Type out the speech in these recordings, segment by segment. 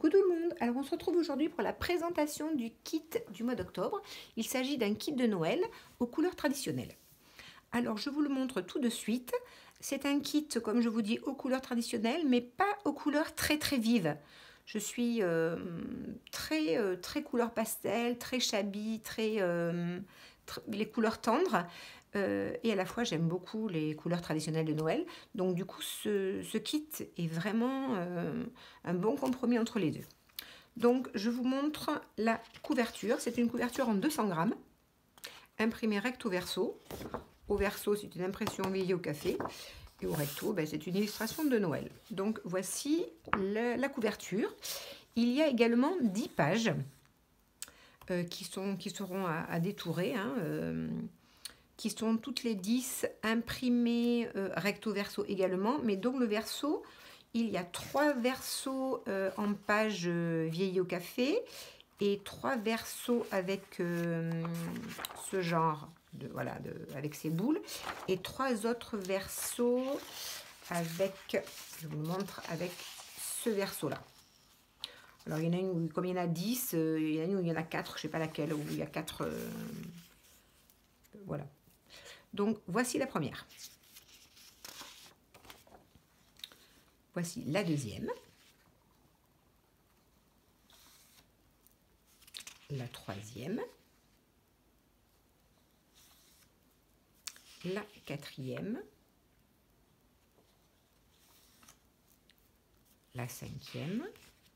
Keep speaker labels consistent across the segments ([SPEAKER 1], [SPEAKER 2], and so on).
[SPEAKER 1] Coucou tout le monde. Alors on se retrouve aujourd'hui pour la présentation du kit du mois d'octobre. Il s'agit d'un kit de Noël aux couleurs traditionnelles. Alors je vous le montre tout de suite. C'est un kit, comme je vous dis, aux couleurs traditionnelles, mais pas aux couleurs très vives. Je suis très couleur pastel, très shabby, les couleurs tendres. Et à la fois, j'aime beaucoup les couleurs traditionnelles de Noël. Donc du coup, ce kit est vraiment un bon compromis entre les deux. Donc je vous montre la couverture. C'est une couverture en 200 grammes, imprimée recto verso. Au verso, c'est une impression veillée au café. Et au recto, c'est une illustration de Noël. Donc voici la couverture. Il y a également 10 pages qui seront à détourer, qui sont toutes les 10 imprimées recto verso également, mais dont le verso, il y a 3 versos en page vieillie au café et 3 versos avec ce genre avec ces boules, et 3 autres versos avec, je vous le montre, avec ce verso là. Alors il y en a une où, comme il y en a 10, il y en a une où il y en a 4, je ne sais pas laquelle, où il y a 4, voilà. Donc voici la première. Voici la deuxième. La troisième. La quatrième. La cinquième.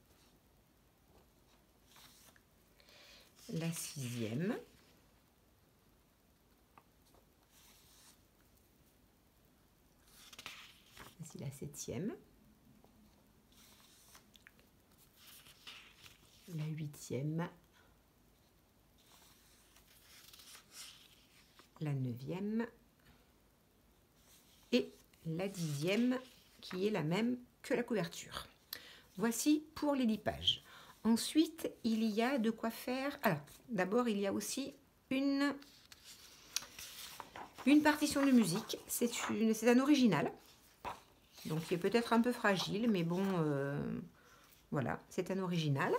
[SPEAKER 1] La sixième. Voici la septième. La huitième. La neuvième. Et la dixième, qui est la même que la couverture. Voici pour les 10 pages. Ensuite, il y a de quoi faire. Alors, d'abord, il y a aussi une partition de musique. C'est un original, donc qui est peut-être un peu fragile, mais bon, voilà, c'est un original.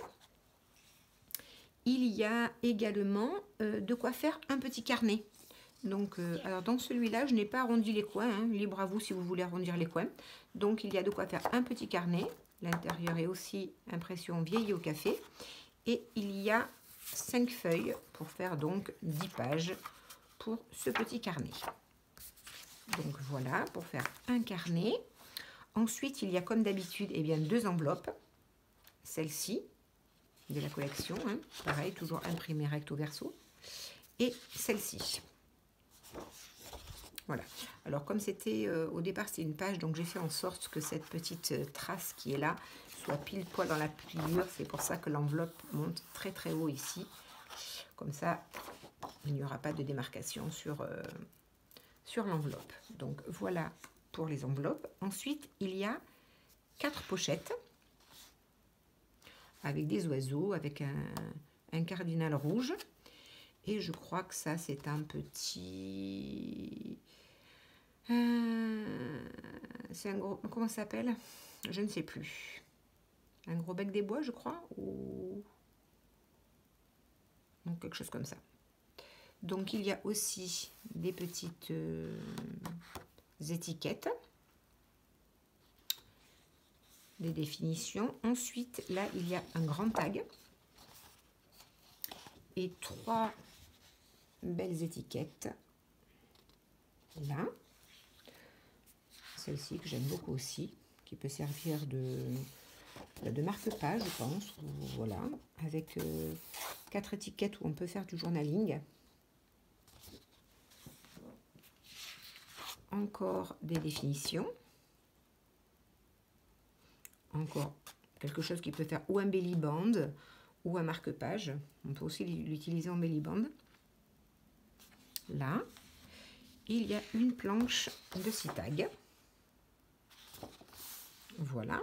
[SPEAKER 1] Il y a également de quoi faire un petit carnet. Donc, alors dans celui-là, je n'ai pas arrondi les coins, libre à vous si vous voulez arrondir les coins. Donc, il y a de quoi faire un petit carnet. L'intérieur est aussi impression vieillie au café. Et il y a 5 feuilles pour faire donc 10 pages pour ce petit carnet. Donc voilà, pour faire un carnet. Ensuite, il y a comme d'habitude 2 enveloppes. Celle-ci, de la collection, pareil, toujours imprimée recto verso. Et celle-ci. Voilà. Alors comme c'était au départ c'est une page, donc j'ai fait en sorte que cette petite trace qui est là soit pile poil dans la pliure. C'est pour ça que l'enveloppe monte très haut ici. Comme ça, il n'y aura pas de démarcation sur l'enveloppe. Donc voilà pour les enveloppes. Ensuite, il y a 4 pochettes avec des oiseaux, avec un cardinal rouge. Et je crois que ça, c'est un petit... c'est un gros... Comment ça s'appelle? Je ne sais plus. Un gros bec des bois, je crois, ou... Donc, quelque chose comme ça. Donc, il y a aussi des petites étiquettes. Des définitions. Ensuite, là, il y a un grand tag. Et 3 belles étiquettes. Là. Celle-ci que j'aime beaucoup aussi, qui peut servir de marque-page, je pense. Voilà, avec 4 étiquettes où on peut faire du journaling. Encore des définitions. Encore quelque chose qui peut faire ou un belly band ou un marque-page. On peut aussi l'utiliser en belly band. Là, il y a une planche de 6 tags. Voilà.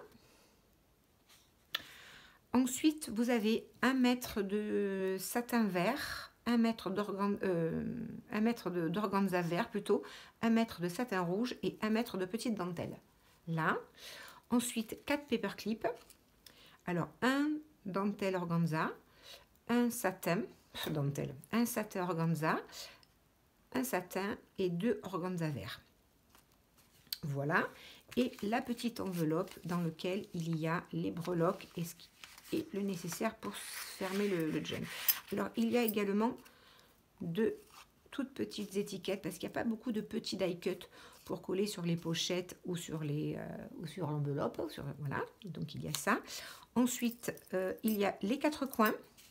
[SPEAKER 1] Ensuite, vous avez 1 mètre de satin vert, 1 mètre d'organza vert plutôt, 1 mètre de satin rouge et 1 mètre de petite dentelle. Là. Ensuite, 4 paperclips. Alors, 1 dentelle organza, un satin, un satin organza, un satin et 2 organza verts. Voilà, et la petite enveloppe dans laquelle il y a les breloques et le nécessaire pour fermer le jean. Alors, il y a également 2 toutes petites étiquettes parce qu'il n'y a pas beaucoup de petits die cut pour coller sur les pochettes ou sur l'enveloppe. Voilà, donc il y a ça. Ensuite, il y a les 4 coins.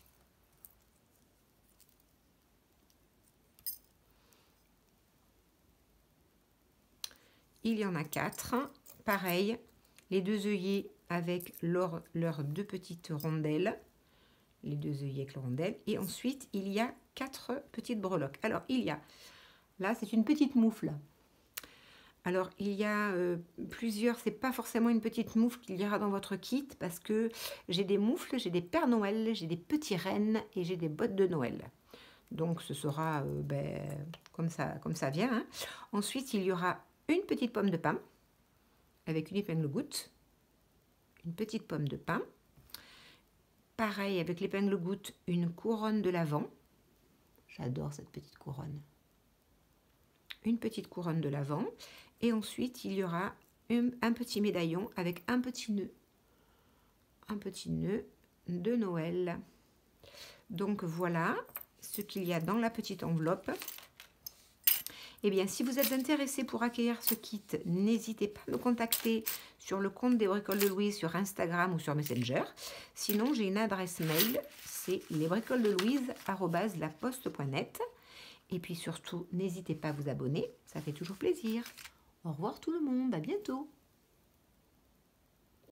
[SPEAKER 1] Il y en a 4. Pareil, les 2 œillets avec leurs 2 petites rondelles. Les 2 œillets avec les rondelles. Et ensuite, il y a 4 petites breloques. Alors, il y a... Là, c'est une petite moufle. Alors, il y a plusieurs... C'est pas forcément une petite moufle qu'il y aura dans votre kit parce que j'ai des moufles, j'ai des Pères Noël, j'ai des petits rennes et j'ai des bottes de Noël. Donc, ce sera comme ça vient. Hein. Ensuite, il y aura une petite pomme de pin avec une épingle goutte, une petite pomme de pin. Pareil, avec l'épingle goutte, une couronne de l'Avent. J'adore cette petite couronne. Une petite couronne de l'Avent. Et ensuite, il y aura un petit médaillon avec un petit nœud. Un petit nœud de Noël. Donc voilà ce qu'il y a dans la petite enveloppe. Eh bien, si vous êtes intéressé pour acquérir ce kit, n'hésitez pas à me contacter sur le compte des Bricoles de Louise sur Instagram ou sur Messenger. Sinon, j'ai une adresse mail, c'est lesbricolesdelouise@laposte.net. Et puis surtout, n'hésitez pas à vous abonner, ça fait toujours plaisir. Au revoir tout le monde, à bientôt.